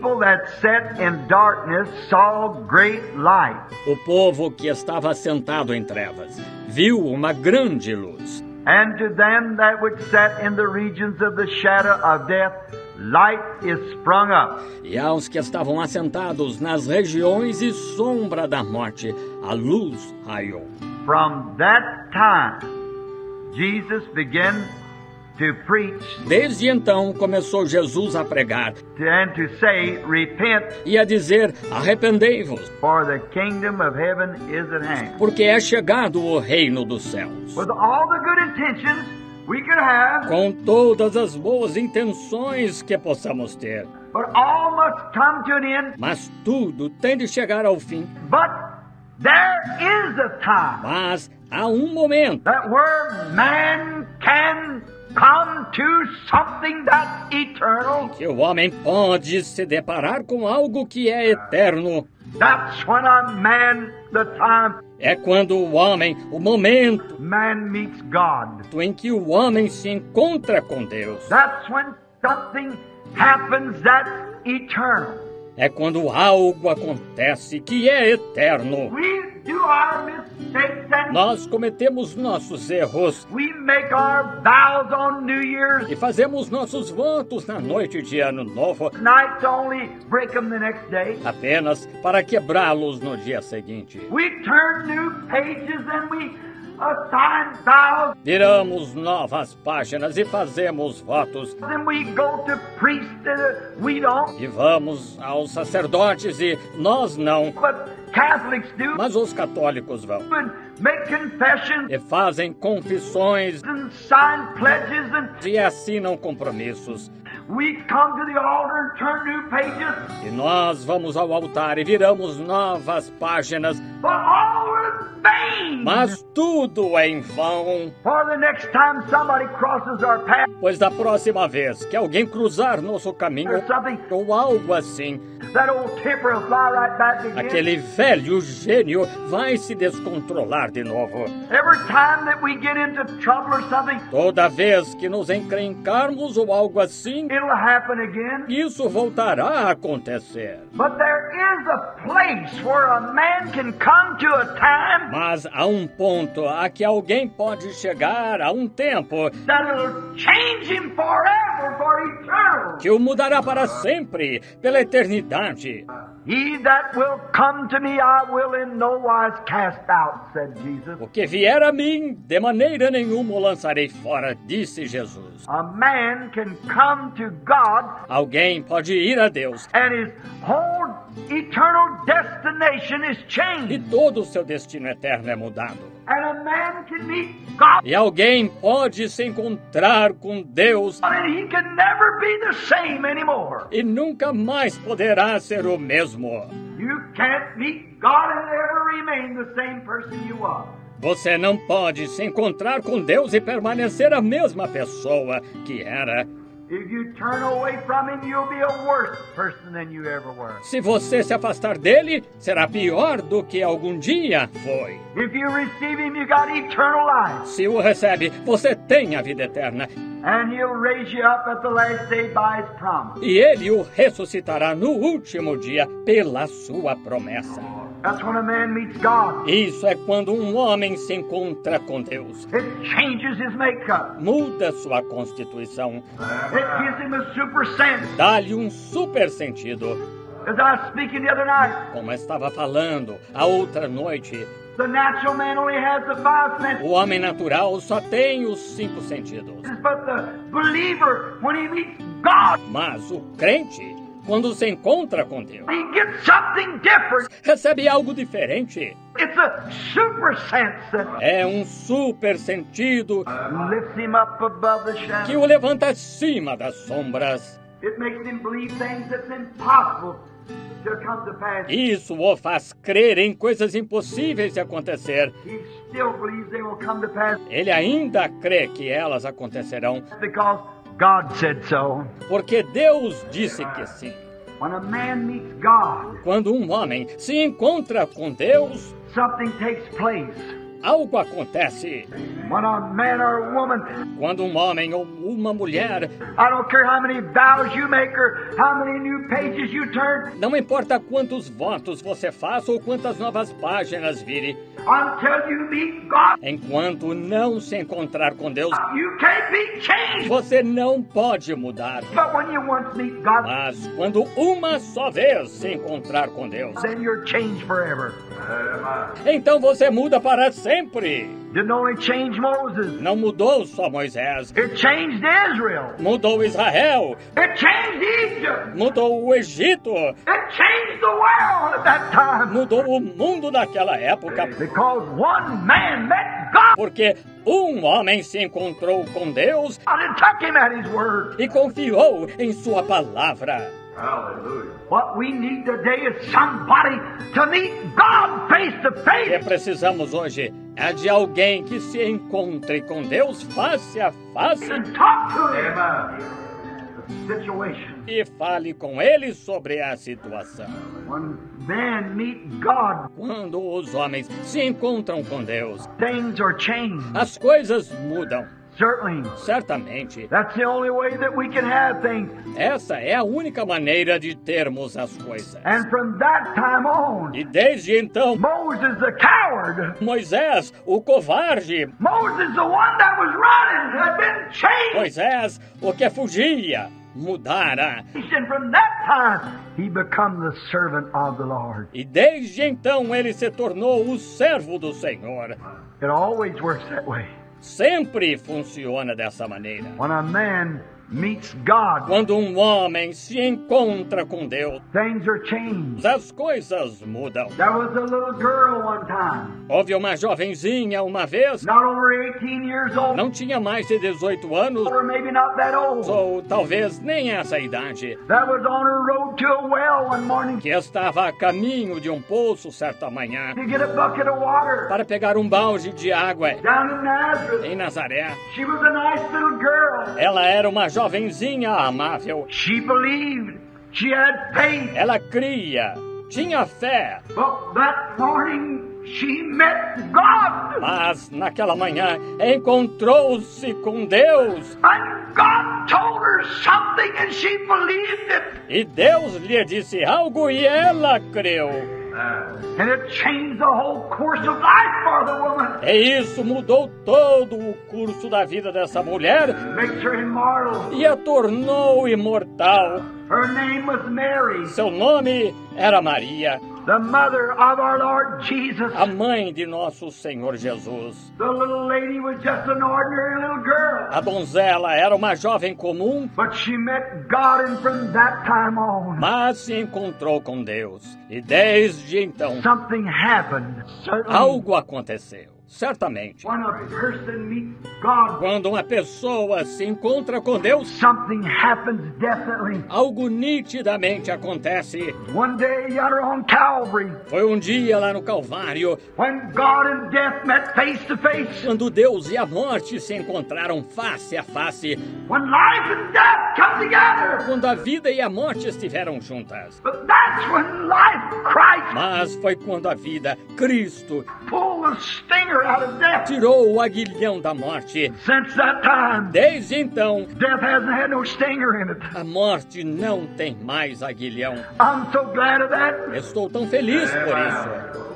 people that sat in darkness saw great light. O povo que estava sentado em trevas viu uma grande luz. And to them that which sat in the regions of the shadow of death, light is sprung up. E aos que estavam assentados nas regiões e sombra da morte, a luz raiou. From that time, Jesus began to preach Desde então começou Jesus a pregar and to say, repent, e a dizer: arrependei-vos, for the kingdom of heaven is at hand. porque é chegado o reino dos céus. With all the good intentions we could have, Com todas as boas intenções que possamos ter, but all must come to an end. mas tudo tem de chegar ao fim. But there is a time Mas há um momento that where man can come to something that's eternal. que o homem pode se deparar com algo que é eterno. That's when a man, the time É quando o homem, o momento man meets God. em que o homem se encontra com Deus. That's when something happens that's eternal. É quando algo acontece que é eterno. We do our mistakes and Nós cometemos nossos erros we make our vows on New Year's e fazemos nossos votos na noite de Ano Novo night to only break them the next day. apenas para quebrá-los no dia seguinte. We turn new pages and we assign vows Viramos novas páginas e fazemos votos. and we go to priests and we don't. E vamos aos sacerdotes e nós não. But Catholics do Mas os católicos vão and make confessions e fazem confissões and sign pledges and e assinam compromissos. we come to the altar and turn new pages. E nós vamos ao altar e viramos novas páginas, But all is vain. mas tudo é em vão. For the next time somebody crosses our path Pois da próxima vez que alguém cruzar nosso caminho or something, ou algo assim, that old temper will fly right back again. aquele velho gênio vai se descontrolar de novo. Every time that we get into trouble or something, Toda vez que nos encrencarmos ou algo assim, it'll happen again. isso voltará a acontecer. But there is a place where a man can come to a time Mas há um ponto a que alguém pode chegar a um tempo that'll change him forever, for eternal. que o mudará para sempre, pela eternidade. He that will come to me, I will in no wise cast out, said Jesus. O que vier a mim, de maneira nenhuma o lançarei fora, disse Jesus. A man can come to God Alguém pode ir a Deus and his whole eternal destination is e changed. todo o seu destino eterno é mudado. And a man can meet God E alguém pode se encontrar com Deus and he can never be the same anymore. e nunca mais poderá ser o mesmo. You can't meet God and ever remain the same person you are. Você não pode se encontrar com Deus e permanecer a mesma pessoa que era. If you turn away from him, you'll be a worse person than you ever were. Se você se afastar dele, será pior do que algum dia foi. If you receive him, you got eternal life. Se o recebe, você tem a vida eterna. And he'll raise you up at the last day by his promise. E ele o ressuscitará no último dia pela sua promessa. That's when a man meets God. Isso é quando um homem se encontra com Deus. It changes his makeup. Muda sua constituição. It gives him a super sense. Dá-lhe um super sentido. As I was speaking the other night, Como eu estava falando a outra noite, the natural man only has the five senses. o homem natural só tem os 5 sentidos. But the believer, when he meets God, Mas o crente, quando se encontra com Deus, he gets something different. recebe algo diferente. It's a super sense that É um super sentido lifts him up above the que shadow. o levanta acima das sombras. It makes him believe things that's impossible to come to pass. Isso o faz crer em coisas impossíveis de acontecer. He still believes they will come to pass Ele ainda crê que elas acontecerão, because God said so. porque Deus disse que sim. When a man meets God, Quando um homem se encontra com Deus, something takes place. algo acontece. When a man or a woman, Quando um homem ou uma mulher, I don't care how many vows you make or how many new pages you turn, não importa quantos votos você faça ou quantas novas páginas vire, until you meet God, enquanto não se encontrar com Deus, you can't be changed. você não pode mudar. But when you once meet God, Mas quando uma só vez se encontrar com Deus, then you're changed forever. então você muda para sempre. Didn't only change Moses, Não mudou só Moisés, it changed Israel. mudou Israel, It changed Egypt. mudou o Egito, It changed the world at that time. mudou o mundo naquela época, Because one man met God porque um homem se encontrou com Deus and took him at his word. e confiou em sua palavra. What we need today is somebody to meet God face to O que face. precisamos hoje é de alguém que se encontre com Deus face a face And talk to him. The situation. e fale com ele sobre a situação. When men meet God, Quando os homens se encontram com Deus, things are changed. as coisas mudam. Certainly. Certamente, That's the only way that we can have things. essa é a única maneira de termos as coisas. And from that time on, E desde então, Moses the coward, Moisés, o covarde, Moses the one that was running, had been changed. Moisés, o que fugia, mudara. And from that time, he become the servant of the Lord. E desde então ele se tornou o servo do Senhor. It always works that way. Sempre funciona dessa maneira. When a man meets God, Quando um homem se encontra com Deus, things are changed. as coisas mudam. There was a little girl one time, Houve uma jovenzinha uma vez, not over 18 years old, não tinha mais de 18 anos, or maybe not that old, ou talvez nem essa idade, that was on her road to a well one morning que estava a caminho de um poço certa manhã to get a bucket of water para pegar um balde de água down in Nazareth. em Nazaré. She was a nice little girl. Ela era uma jovenzinha amável. She believed. She had faith. Ela cria, tinha fé, But that morning she met God. mas naquela manhã encontrou-se com Deus And God told her something and she believed it. e Deus lhe disse algo e ela creu. And it changed the whole course of life for the woman. E isso mudou todo o curso da vida dessa mulher Makes her immortal. e a tornou imortal. Her name was Mary, Seu nome era Maria, the mother of our Lord Jesus. a mãe de nosso Senhor Jesus. The little lady was just an ordinary little girl. A donzela era uma jovem comum, But she met God, and from that time on, mas se encontrou com Deus. E desde então, something happened. Certainly, algo aconteceu. Certamente, when a person meets God, quando uma pessoa se encontra com Deus, something happens definitely. algo nitidamente acontece. One day yonder on Calvary, Foi um dia lá no Calvário, when God and death met face to face, quando Deus e a morte se encontraram face a face, when life and death come together. quando a vida e a morte estiveram juntas. But that's when life, Christ, Mas foi quando a vida, Cristo, pulled the stinger out of death. tirou o aguilhão da morte. Since that time, Desde então, death hasn't had no stinger in it. a morte não tem mais aguilhão. I'm so glad of that. Estou tão feliz por isso.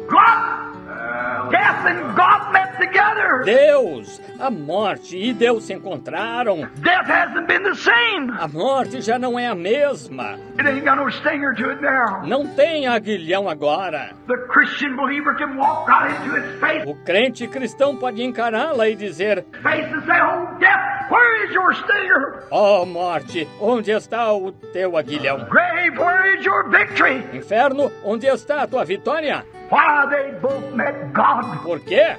God, death and God met together. Deus, a morte e Deus se encontraram. Death hasn't been the same. A morte já não é a mesma. It ain't got no stinger to it now. Não tem aguilhão agora. The Christian believer can walk right into its face, O crente cristão pode encará-la e dizer: face and say, "Oh, death, where is your stinger? ó morte, onde está o teu aguilhão? Grave, where is your victory?" Inferno, onde está a tua vitória? Why, they both met God. Por quê?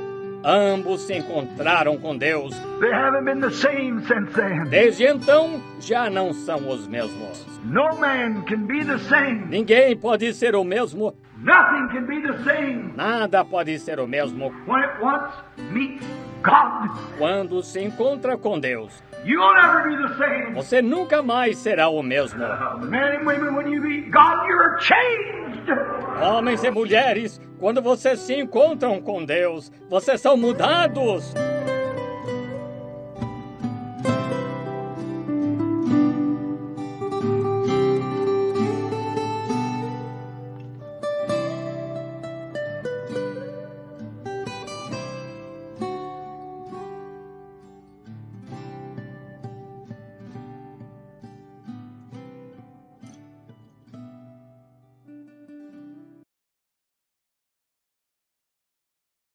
Ambos se encontraram com Deus. They haven't been the same since then. Desde então, já não são os mesmos. No man can be the same. Ninguém pode ser o mesmo. Nothing can be the same Nada pode ser o mesmo when it once meets God. quando se encontra com Deus. You'll never be the same. Você nunca mais será o mesmo. Men and women, when you meet God, you're changed. Homens e mulheres, Quando vocês se encontram com Deus, vocês são mudados